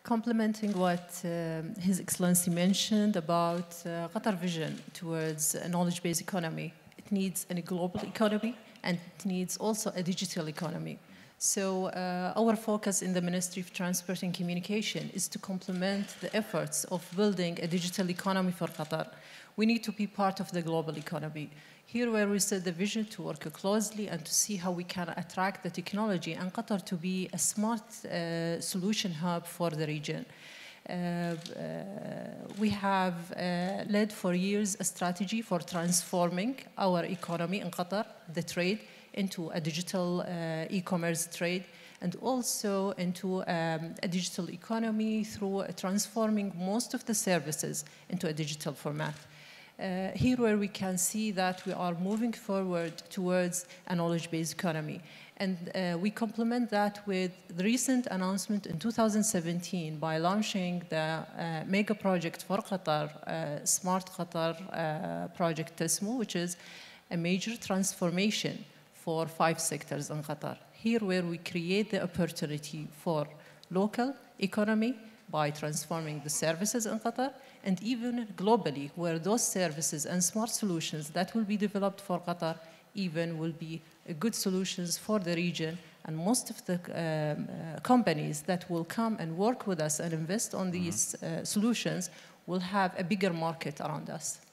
Complementing what His Excellency mentioned about Qatar vision towards a knowledge-based economy, it needs a global economy and it needs also a digital economy. So our focus in the Ministry of Transport and Communication is to complement the efforts of building a digital economy for Qatar. We need to be part of the global economy. Here where we set the vision to work closely and to see how we can attract the technology and Qatar to be a smart solution hub for the region. We have led for years a strategy for transforming our economy in Qatar, the trade, into a digital e-commerce trade, and also into a digital economy through transforming most of the services into a digital format. Here where we can see that we are moving forward towards a knowledge-based economy. And we complement that with the recent announcement in 2017 by launching the mega project for Qatar, Smart Qatar project Tasmu, which is a major transformation for 5 sectors in Qatar. Here where we create the opportunity for local economy by transforming the services in Qatar, and even globally, where those services and smart solutions that will be developed for Qatar even will be good solutions for the region, and most of the companies that will come and work with us and invest on these solutions will have a bigger market around us.